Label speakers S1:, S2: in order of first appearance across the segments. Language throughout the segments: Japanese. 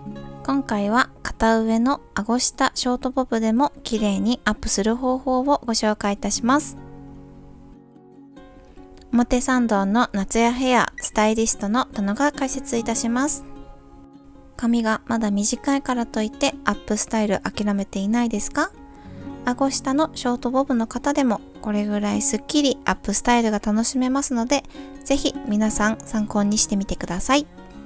S1: 今回は片上の顎下ショートボブでも綺麗にアップする方法をご紹介いたします。表参道の夏やヘアスタイリストの田野が解説いたします。髪がまだ短いからといってアップスタイル諦めていないですか？顎下のショートボブの方でもこれぐらいスッキリアップスタイルが楽しめますので、ぜひ皆さん参考にしてみてください。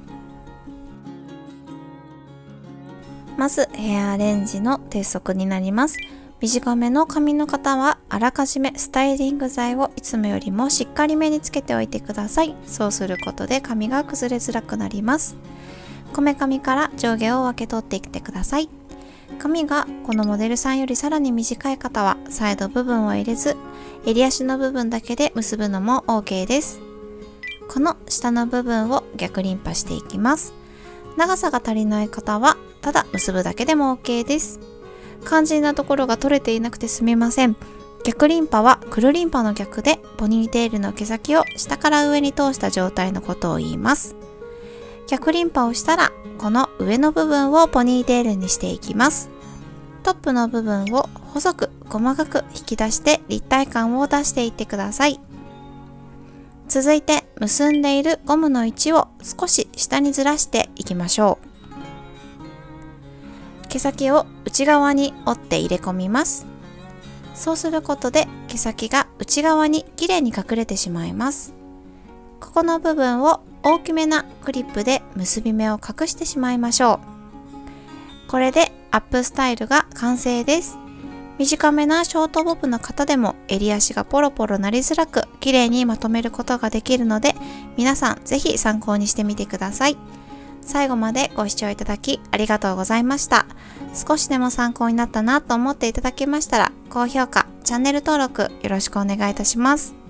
S1: まずヘアアレンジの鉄則になります。短めの髪の方はあらかじめスタイリング剤をいつもよりもしっかりめにつけておいてください。そうすることで髪が崩れづらくなります。こめかみから上下を分け取っていってください。髪がこのモデルさんよりさらに短い方はサイド部分を入れず、襟足の部分だけで結ぶのも OK です。この下の部分を逆リンパしていきます。長さが足りない方はただ結ぶだけでも OK です。肝心なところが取れていなくてすみません。逆リンパはくるリンパの逆で、ポニーテールの毛先を下から上に通した状態のことを言います。逆リンパをしたらこの上の部分をポニーテールにしていきます。トップの部分を細く細かく引き出して立体感を出していってください。続いて結んでいるゴムの位置を少し下にずらしていきましょう。毛先を内側に折って入れ込みます。そうすることで毛先が内側にきれいに隠れてしまいます。ここの部分を大きめなクリップで結び目を隠してしまいましょう。これでアップスタイルが完成です。短めなショートボブの方でも襟足がポロポロなりづらく綺麗にまとめることができるので、皆さんぜひ参考にしてみてください。最後までご視聴いただきありがとうございました。少しでも参考になったなと思っていただけましたら、高評価、チャンネル登録よろしくお願いいたします。